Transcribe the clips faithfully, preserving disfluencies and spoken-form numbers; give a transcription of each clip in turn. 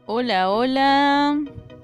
Hola, hola.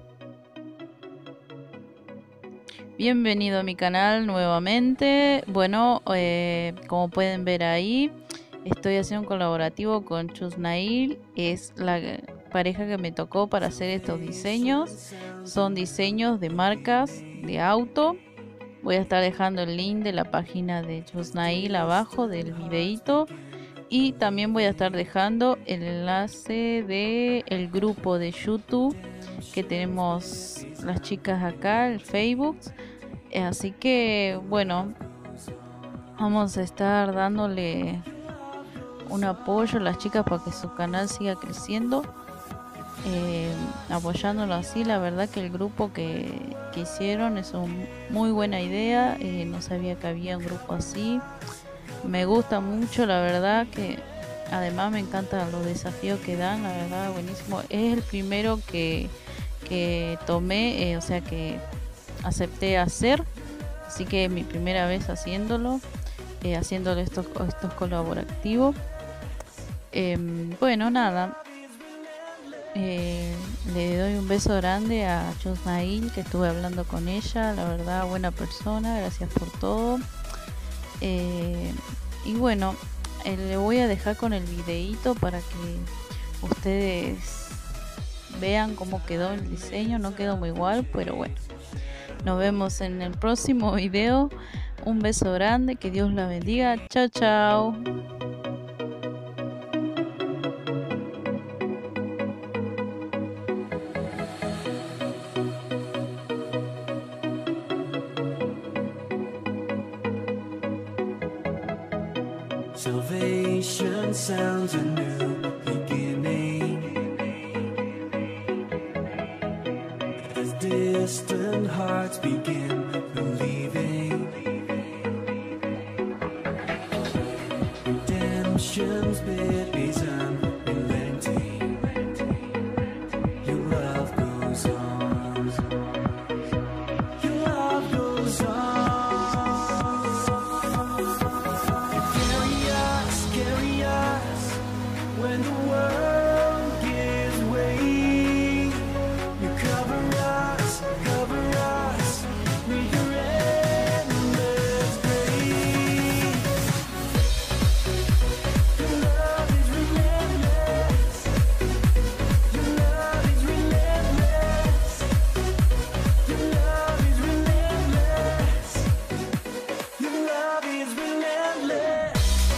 Bienvenido a mi canal nuevamente. Bueno, eh, como pueden ver ahí, estoy haciendo un colaborativo con Chusnail. Es la pareja que me tocó para hacer estos diseños. Son diseños de marcas de auto. Voy a estar dejando el link de la página de Chusnail abajo del videito. Y también voy a estar dejando el enlace de el grupo de YouTube que tenemos las chicas acá, el Facebook. Eh, Así que bueno, vamos a estar dándole un apoyo a las chicas para que su canal siga creciendo, eh, apoyándolo así. La verdad que el grupo que, que hicieron es una muy buena idea. Eh, no sabía que había un grupo así. Me gusta mucho, la verdad que además me encantan los desafíos que dan, la verdad buenísimo. Es el primero que, que tomé, eh, o sea que acepté hacer, así que es mi primera vez haciéndolo, eh, haciéndolo estos, estos colaborativos. Eh, bueno, nada, eh, le doy un beso grande a Chusnail, que estuve hablando con ella, la verdad buena persona, gracias por todo. Eh, y bueno, eh, le voy a dejar con el videíto para que ustedes vean cómo quedó el diseño. No quedó muy igual, pero bueno, nos vemos en el próximo video. Un beso grande, que Dios la bendiga. Chao, chao. Salvation sounds a new beginning as distant hearts begin believing. Redemption's bid is unrelenting. Your love goes on. Your love goes on. When the world gives way, you cover us, cover us with your endless grace. Your love is relentless. Your love is relentless. Your love is relentless. Your love is relentless.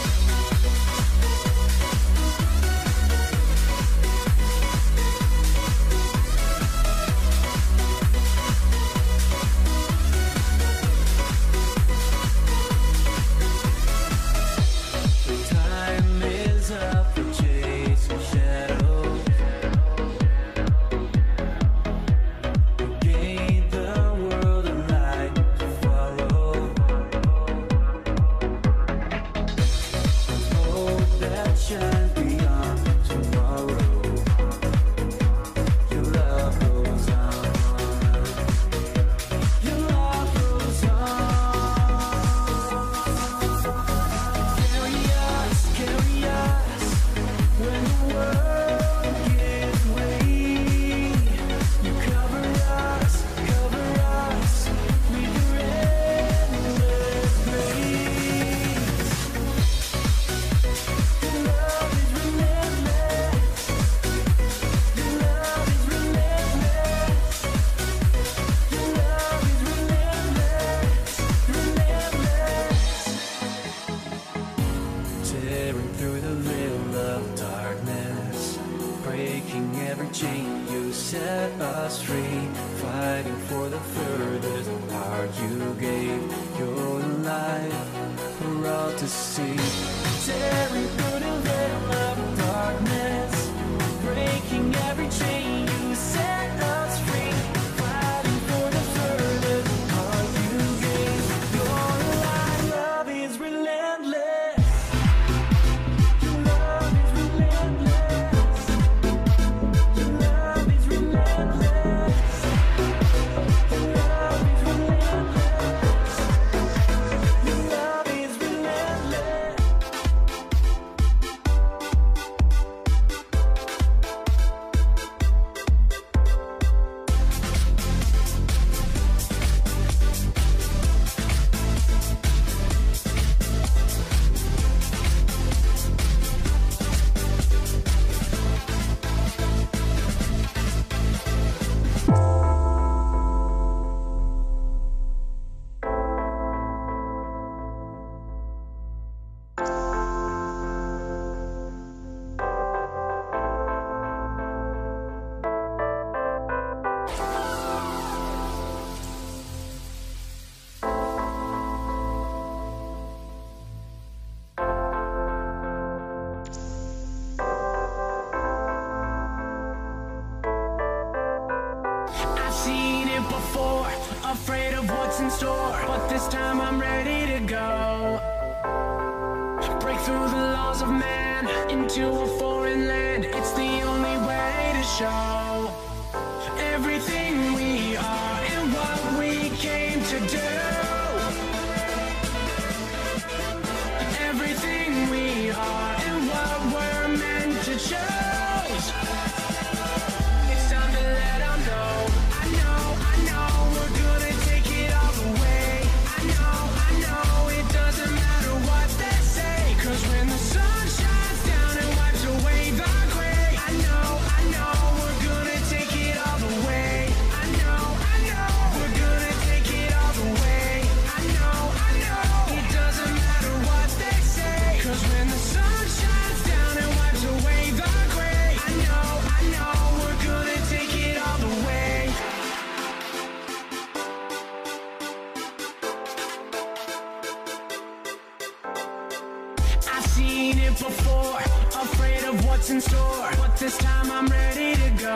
Shine beyond tomorrow. Your love goes on. Your love goes on. Carry us, carry us when the world gives way. You cover us, cover us with your endless grace. Your love is relentless. Your love is relentless. Your love is relentless, relentless. Tearing through the veil of darkness, breaking every chain, you set us free. Fighting for the furthest part, you gave your life for all to see. Tearing through the veil of darkness, breaking every chain, you set us free. Fighting for the furthest part, you gave your life. Love is relentless. Your love is relentless. Your love is relentless. Your love is relentless. Your love is relentless. before, afraid of what's in store, but this time I'm ready to go. Break through the laws of man into a foreign land. It's the only way to show everything we are and what we came to do. Everything we are and what we're meant to choose. It's time to let them know. I know, I know, we're gonna take it all the way. I know, I know, it doesn't matter what they say, 'cause when the sun shines down and wipes away the gray, I know, I know, we're gonna take it all the way. I know, I know, we're gonna take it all the way. I know, I know, it doesn't matter what they say, 'cause when the sun shines down and wipes away the gray, I know, I know, we're gonna take it all the way. I've seen it before, afraid of what's in store, but this time I'm ready to go.